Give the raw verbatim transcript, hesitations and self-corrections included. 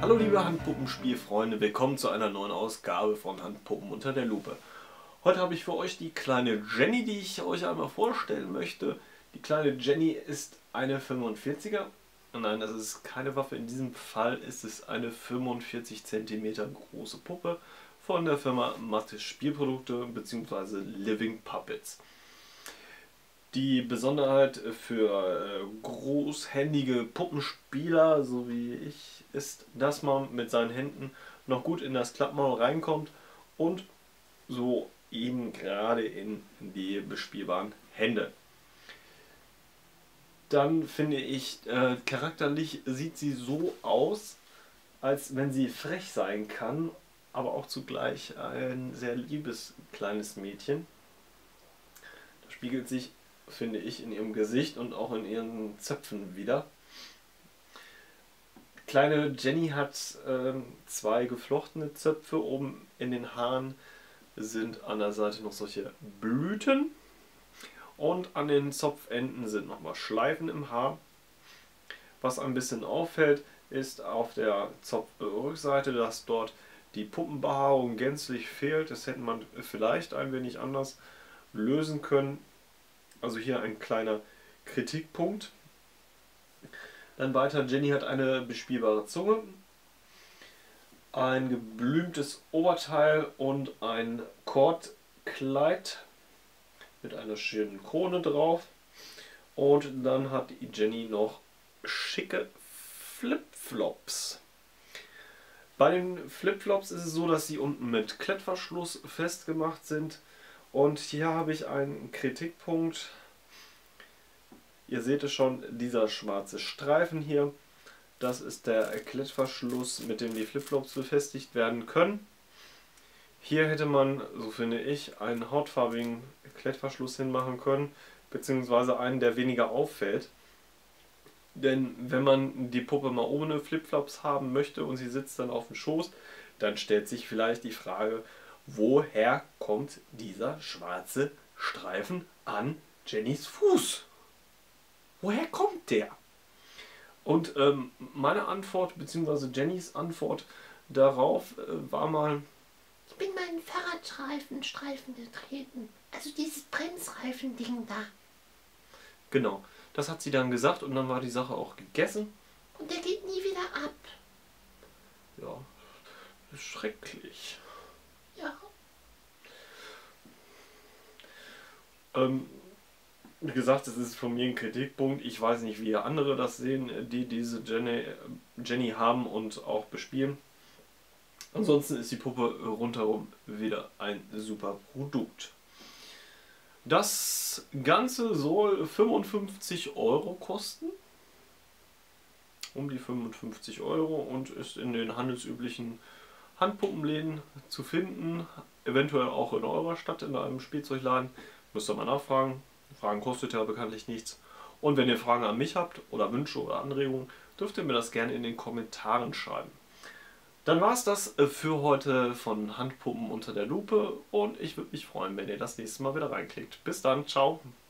Hallo liebe Handpuppenspielfreunde, willkommen zu einer neuen Ausgabe von Handpuppen unter der Lupe. Heute habe ich für euch die kleine Jenny, die ich euch einmal vorstellen möchte. Die kleine Jenny ist eine fünfundvierziger. Nein, das ist keine Waffe, in diesem Fall ist es eine fünfundvierzig Zentimeter große Puppe von der Firma Mattes Spielprodukte bzw. Living Puppets. Die Besonderheit für großhändige Puppenspieler, so wie ich, ist, dass man mit seinen Händen noch gut in das Klappmaul reinkommt und so eben gerade in die bespielbaren Hände. Dann finde ich, äh, charakterlich sieht sie so aus, als wenn sie frech sein kann, aber auch zugleich ein sehr liebes kleines Mädchen. Das spiegelt sich, finde ich, in ihrem Gesicht und auch in ihren Zöpfen wieder. Kleine Jenny hat äh, zwei geflochtene Zöpfe. Oben in den Haaren sind an der Seite noch solche Blüten und an den Zopfenden sind nochmal Schleifen im Haar. Was ein bisschen auffällt, ist auf der Zopfrückseite, dass dort die Puppenbehaarung gänzlich fehlt. Das hätte man vielleicht ein wenig anders lösen können. Also hier ein kleiner Kritikpunkt. Dann weiter, Jenny hat eine bespielbare Zunge, ein geblümtes Oberteil und ein Kordkleid mit einer schönen Krone drauf. Und dann hat die Jenny noch schicke Flipflops. Bei den Flipflops ist es so, dass sie unten mit Klettverschluss festgemacht sind. Und hier habe ich einen Kritikpunkt. Ihr seht es schon, dieser schwarze Streifen hier, das ist der Klettverschluss, mit dem die Flipflops befestigt werden können. Hier hätte man, so finde ich, einen hautfarbigen Klettverschluss hinmachen können, beziehungsweise einen, der weniger auffällt. Denn wenn man die Puppe mal ohne Flipflops haben möchte und sie sitzt dann auf dem Schoß, dann stellt sich vielleicht die Frage, woher kommt dieser schwarze Streifen an Jennys Fuß? Woher kommt der? Und ähm, meine Antwort, bzw. Jennys Antwort darauf äh, war mal: Ich bin meinen Fahrradreifen Streifen getreten. Also dieses Bremsreifen-Ding da. Genau, das hat sie dann gesagt und dann war die Sache auch gegessen. Und der geht nie wieder ab. Ja, das ist schrecklich. Ja. Ähm, wie gesagt, es ist von mir ein Kritikpunkt. Ich weiß nicht, wie andere das sehen, die diese Jenny, Jenny haben und auch bespielen. Ansonsten ist die Puppe rundherum wieder ein super Produkt. Das Ganze soll fünfundfünfzig Euro kosten. Um die fünfundfünfzig Euro und ist in den handelsüblichen Handpuppenläden zu finden. Eventuell auch in eurer Stadt in einem Spielzeugladen. Müsst ihr mal nachfragen. Fragen kostet ja bekanntlich nichts. Und wenn ihr Fragen an mich habt oder Wünsche oder Anregungen, dürft ihr mir das gerne in den Kommentaren schreiben. Dann war es das für heute von Handpuppen unter der Lupe und ich würde mich freuen, wenn ihr das nächste Mal wieder reinklickt. Bis dann, ciao!